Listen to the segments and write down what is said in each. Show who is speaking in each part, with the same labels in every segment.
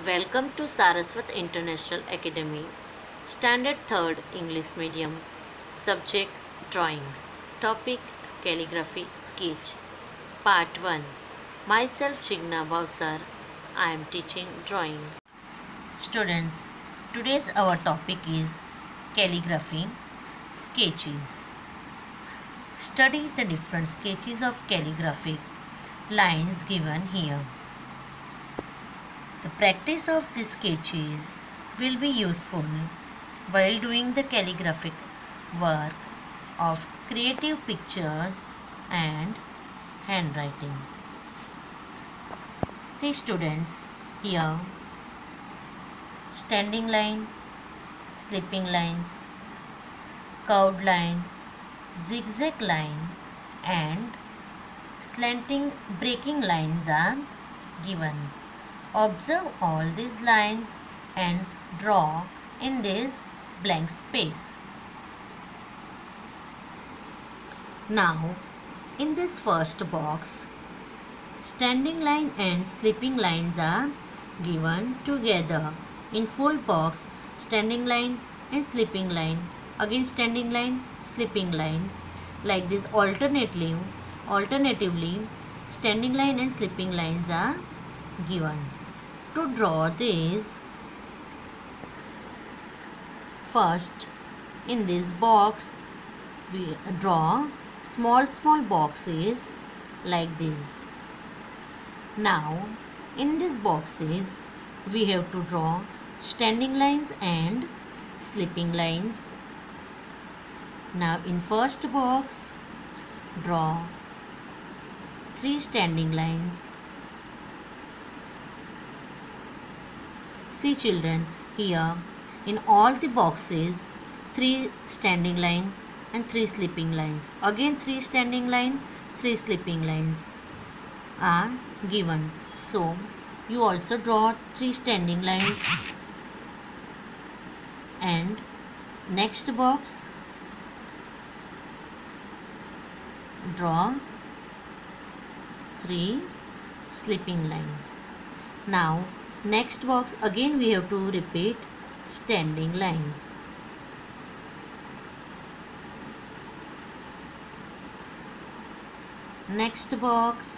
Speaker 1: Welcome to Saraswat International Academy, Standard 3rd English Medium, Subject Drawing, Topic Calligraphy Sketch, Part 1. Myself Chigna Bhavsar, I am teaching drawing. Students, today's our topic is calligraphy sketches. Study the different sketches of calligraphic lines given here. The practice of these sketches will be useful while doing the calligraphic work of creative pictures and handwriting. See students, here standing line, slipping line, curved line, zigzag line and slanting breaking lines are given. Observe all these lines and draw in this blank space. Now, in this first box, standing line and slipping lines are given together. In full box, standing line and slipping line, again standing line, slipping line, like this alternatively, standing line and slipping lines are given. To draw this, first in this box we draw small boxes like this. Now in these boxes we have to draw standing lines and slipping lines. Now in first box draw 3 standing lines. See children, here in all the boxes 3 standing line and 3 slipping lines. Again 3 standing line, 3 slipping lines are given. So you also draw 3 standing lines and next box draw 3 slipping lines. Now next box again we have to repeat standing lines. Next box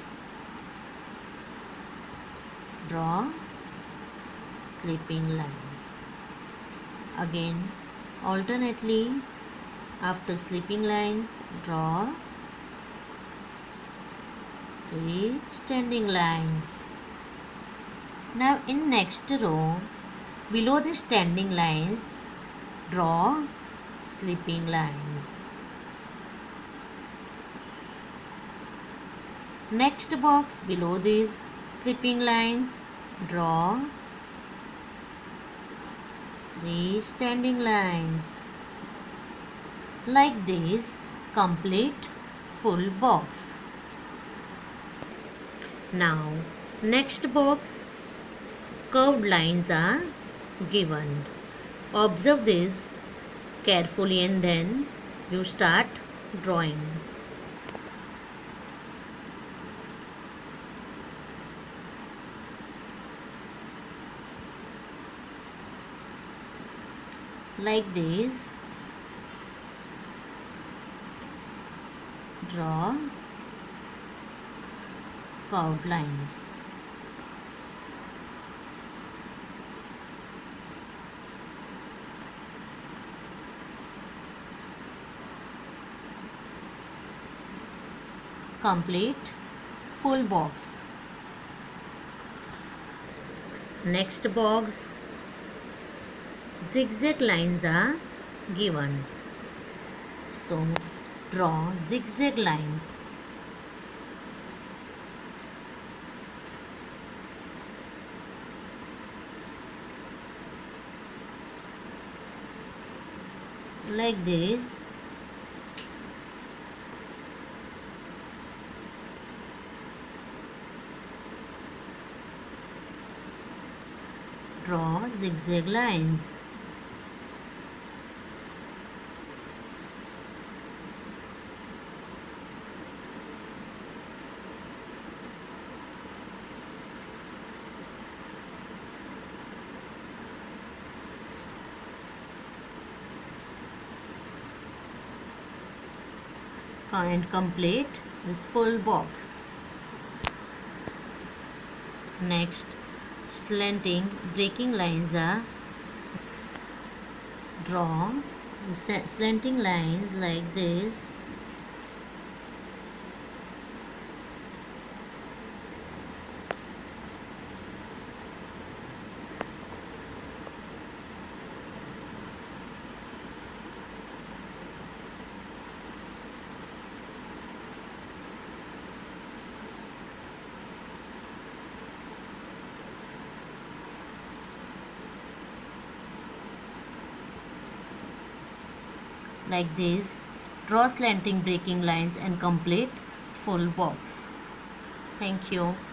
Speaker 1: draw slipping lines. Again alternately after slipping lines draw 3 standing lines. Now in next row, below the standing lines, draw slipping lines. Next box below these slipping lines, draw 3 standing lines. Like this, complete full box. Now, next box, curved lines are given. Observe this carefully and then you start drawing. Like this, draw curved lines. Complete full box. Next box, zigzag lines are given. So draw zigzag lines. Like this. Draw zigzag lines. and complete this full box. Next, slanting breaking lines are drawn. Slanting lines like this. Like this, draw slanting breaking lines and complete full box. Thank you.